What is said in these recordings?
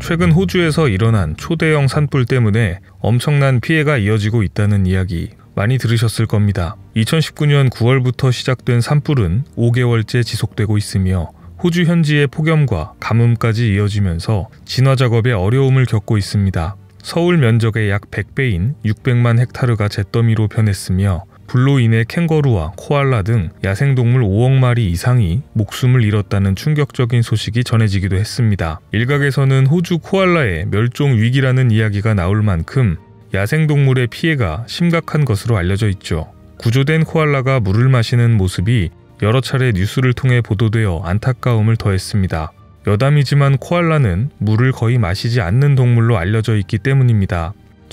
최근 호주에서 일어난 초대형 산불 때문에 엄청난 피해가 이어지고 있다는 이야기 많이 들으셨을 겁니다. 2019년 9월부터 시작된 산불은 5개월째 지속되고 있으며 호주 현지의 폭염과 가뭄까지 이어지면서 진화 작업에 어려움을 겪고 있습니다. 서울 면적의 약 100배인 600만 헥타르가 잿더미로 변했으며 불로 인해 캥거루와 코알라 등 야생동물 5억 마리 이상이 목숨을 잃었다는 충격적인 소식이 전해지기도 했습니다. 일각에서는 호주 코알라의 멸종 위기라는 이야기가 나올 만큼 야생동물의 피해가 심각한 것으로 알려져 있죠. 구조된 코알라가 물을 마시는 모습이 여러 차례 뉴스를 통해 보도되어 안타까움을 더했습니다. 여담이지만 코알라는 물을 거의 마시지 않는 동물로 알려져 있기 때문입니다.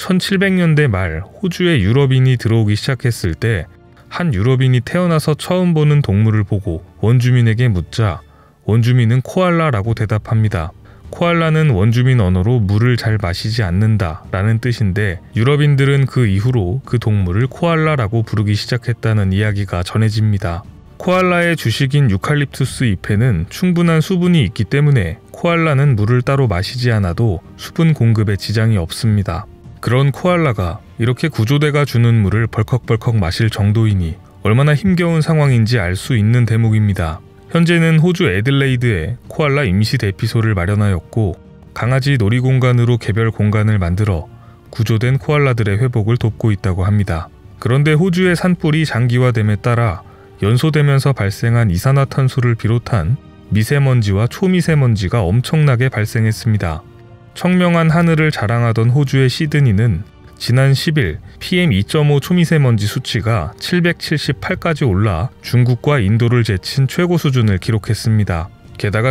1700년대 말 호주에 유럽인이 들어오기 시작했을 때 한 유럽인이 태어나서 처음 보는 동물을 보고 원주민에게 묻자 원주민은 코알라라고 대답합니다. 코알라는 원주민 언어로 물을 잘 마시지 않는다 라는 뜻인데 유럽인들은 그 이후로 그 동물을 코알라라고 부르기 시작했다는 이야기가 전해집니다. 코알라의 주식인 유칼립투스 잎에는 충분한 수분이 있기 때문에 코알라는 물을 따로 마시지 않아도 수분 공급에 지장이 없습니다. 그런 코알라가 이렇게 구조대가 주는 물을 벌컥벌컥 마실 정도이니 얼마나 힘겨운 상황인지 알 수 있는 대목입니다. 현재는 호주 애들레이드에 코알라 임시 대피소를 마련하였고 강아지 놀이공간으로 개별 공간을 만들어 구조된 코알라들의 회복을 돕고 있다고 합니다. 그런데 호주의 산불이 장기화됨에 따라 연소되면서 발생한 이산화탄소를 비롯한 미세먼지와 초미세먼지가 엄청나게 발생했습니다. 청명한 하늘을 자랑하던 호주의 시드니는 지난 10일 PM2.5 초미세먼지 수치가 778까지 올라 중국과 인도를 제친 최고 수준을 기록했습니다. 게다가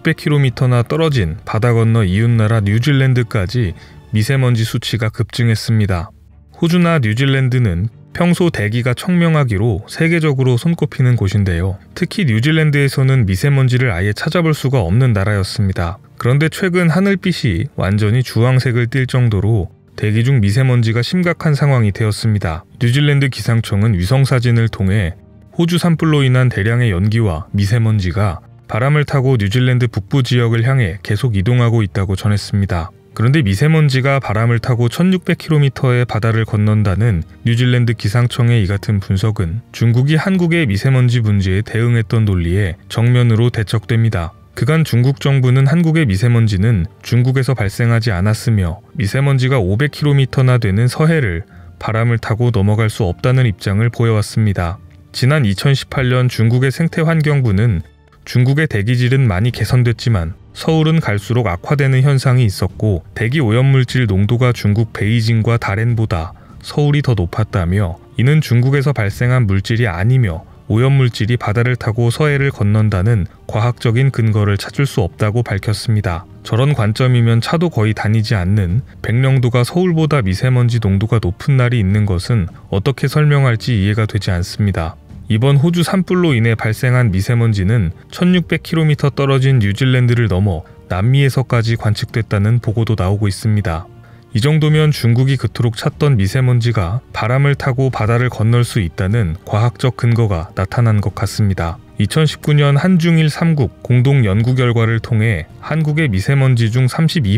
1600km나 떨어진 바다 건너 이웃나라 뉴질랜드까지 미세먼지 수치가 급증했습니다. 호주나 뉴질랜드는 평소 대기가 청명하기로 세계적으로 손꼽히는 곳인데요. 특히 뉴질랜드에서는 미세먼지를 아예 찾아볼 수가 없는 나라였습니다. 그런데 최근 하늘빛이 완전히 주황색을 띨 정도로 대기 중 미세먼지가 심각한 상황이 되었습니다. 뉴질랜드 기상청은 위성사진을 통해 호주 산불로 인한 대량의 연기와 미세먼지가 바람을 타고 뉴질랜드 북부 지역을 향해 계속 이동하고 있다고 전했습니다. 그런데 미세먼지가 바람을 타고 1600km의 바다를 건넌다는 뉴질랜드 기상청의 이 같은 분석은 중국이 한국의 미세먼지 문제에 대응했던 논리에 정면으로 대척됩니다. 그간 중국 정부는 한국의 미세먼지는 중국에서 발생하지 않았으며 미세먼지가 500km나 되는 서해를 바람을 타고 넘어갈 수 없다는 입장을 보여왔습니다. 지난 2018년 중국의 생태환경부는 중국의 대기질은 많이 개선됐지만 서울은 갈수록 악화되는 현상이 있었고 대기 오염물질 농도가 중국 베이징과 다롄보다 서울이 더 높았다며 이는 중국에서 발생한 물질이 아니며 오염물질이 바다를 타고 서해를 건넌다는 과학적인 근거를 찾을 수 없다고 밝혔습니다. 저런 관점이면 차도 거의 다니지 않는 백령도가 서울보다 미세먼지 농도가 높은 날이 있는 것은 어떻게 설명할지 이해가 되지 않습니다. 이번 호주 산불로 인해 발생한 미세먼지는 1600km 떨어진 뉴질랜드를 넘어 남미에서까지 관측됐다는 보고도 나오고 있습니다. 이 정도면 중국이 그토록 찾던 미세먼지가 바람을 타고 바다를 건널 수 있다는 과학적 근거가 나타난 것 같습니다. 2019년 한중일 3국 공동 연구 결과를 통해 한국의 미세먼지 중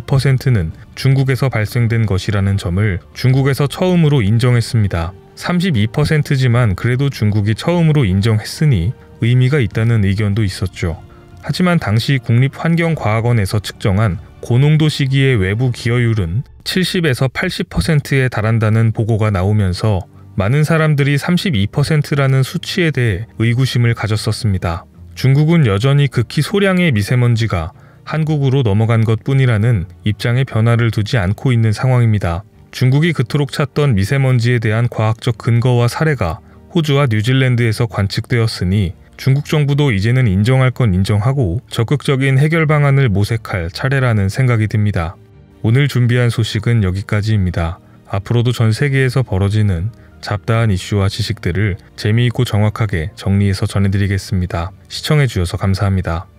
32%는 중국에서 발생된 것이라는 점을 중국에서 처음으로 인정했습니다. 32%지만 그래도 중국이 처음으로 인정했으니 의미가 있다는 의견도 있었죠. 하지만 당시 국립환경과학원에서 측정한 고농도 시기의 외부 기여율은 70에서 80%에 달한다는 보고가 나오면서 많은 사람들이 32%라는 수치에 대해 의구심을 가졌었습니다. 중국은 여전히 극히 소량의 미세먼지가 한국으로 넘어간 것뿐이라는 입장에 변화를 두지 않고 있는 상황입니다. 중국이 그토록 찾던 미세먼지에 대한 과학적 근거와 사례가 호주와 뉴질랜드에서 관측되었으니 중국 정부도 이제는 인정할 건 인정하고 적극적인 해결 방안을 모색할 차례라는 생각이 듭니다. 오늘 준비한 소식은 여기까지입니다. 앞으로도 전 세계에서 벌어지는 잡다한 이슈와 지식들을 재미있고 정확하게 정리해서 전해드리겠습니다. 시청해주셔서 감사합니다.